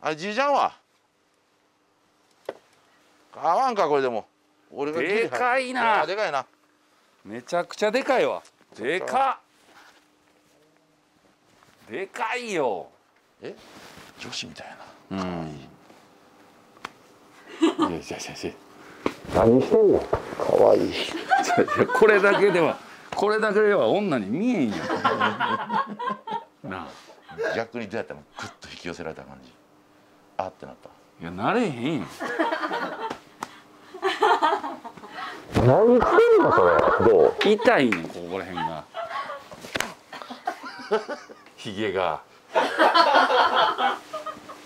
あじいちゃんは買わんかこれでも。俺がでかいな。 でかいな。 めちゃくちゃでかいわ。でかっ。でかいよ。 え女子みたいうな。 ん。 いや先生何してんの。かわいい。 これだけでは女に見えんよ。なあ。 逆にどうやったの。グッと引き寄せられた感じ。あってなった。 いやなれへんよ。 何してんのそれ。どう。 痛いねんここら辺が。ひげが。